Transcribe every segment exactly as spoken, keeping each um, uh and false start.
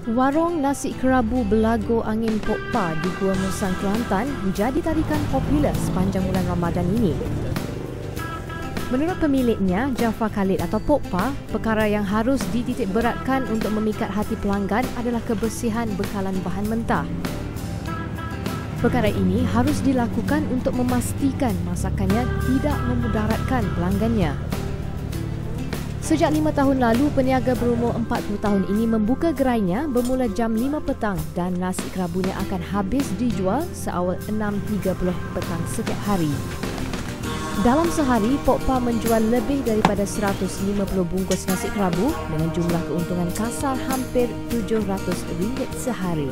Warung nasi kerabu Belago Angin Pok Pa di Gua Musang, Kelantan menjadi tarikan popular sepanjang bulan Ramadan ini. Menurut pemiliknya, Jafar Khalid atau Pok Pa, perkara yang harus dititik beratkan untuk memikat hati pelanggan adalah kebersihan bekalan bahan mentah. Perkara ini harus dilakukan untuk memastikan masakannya tidak memudaratkan pelanggannya. Sejak lima tahun lalu, peniaga berumur empat puluh tahun ini membuka gerainya bermula jam lima petang dan nasi kerabunya akan habis dijual seawal enam tiga puluh petang setiap hari. Dalam sehari, Pok Pa menjual lebih daripada seratus lima puluh bungkus nasi kerabu dengan jumlah keuntungan kasar hampir tujuh ratus ringgit sehari.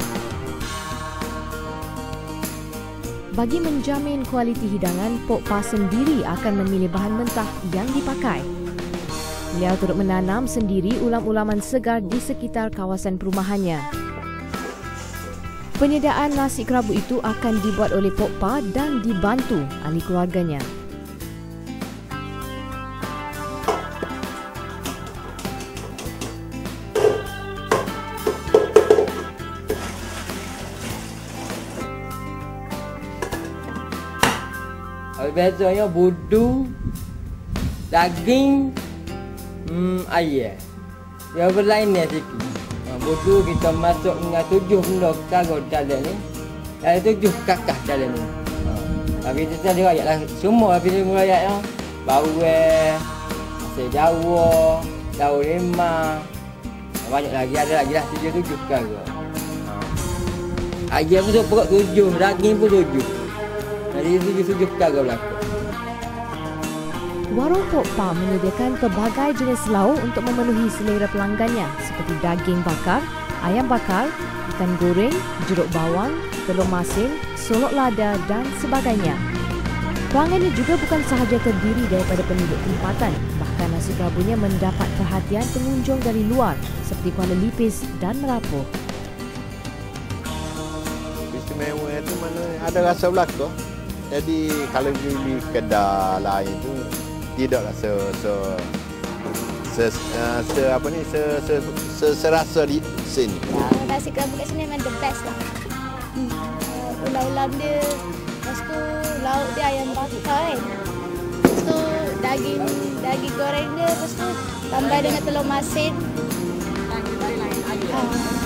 Bagi menjamin kualiti hidangan, Pok Pa sendiri akan memilih bahan mentah yang dipakai. Beliau turut menanam sendiri ulam-ulaman segar di sekitar kawasan perumahannya. Penyediaan nasi kerabu itu akan dibuat oleh Pok Pa dan dibantu ahli keluarganya. Biasanya budu, daging, hmm, ayam. Yang berlainnya sikit. Budu kita masuk dengan tujuh benda karut dalam ni. Ada tujuh kakak dalam ni. Tapi kita dia ayat lah. Semua bila ayat yang bawang, nasi Jawa, daun limau. Banyak lagi, ada lagi lah tujuh-tujuh karut. Ayam masuk perut tujuh, daging pun tujuh. Jadi tujuh-tujuh karut berlaku. Warung Pok Pa menyediakan pelbagai jenis lauk untuk memenuhi selera pelanggannya seperti daging bakar, ayam bakar, ikan goreng, jeruk bawang, telur masin, solok lada dan sebagainya. Pelanggannya juga bukan sahaja terdiri daripada penduduk tempatan, bahkan nasi kerabunya mendapat perhatian pengunjung dari luar seperti Kuala Lipis dan Merapu. Istimewa itu mana ada rasa belaka. Jadi kalau beli kedai lain tu tidaklah se se se, uh, se apa ni se se, se serasa di sini. Uh, nasi kerabu kat sini memang the best lah. Hmm. Uh, ulam-ulam dia, lepas tu lauk dia ayam bakar kan. Lepas tu daging daging goreng dia, lepas tu tambah dengan telur masin. Uh.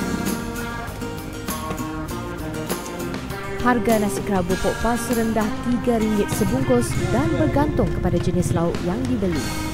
Harga nasi kerabu Pok Pa serendah tiga ringgit sebungkus dan bergantung kepada jenis lauk yang dibeli.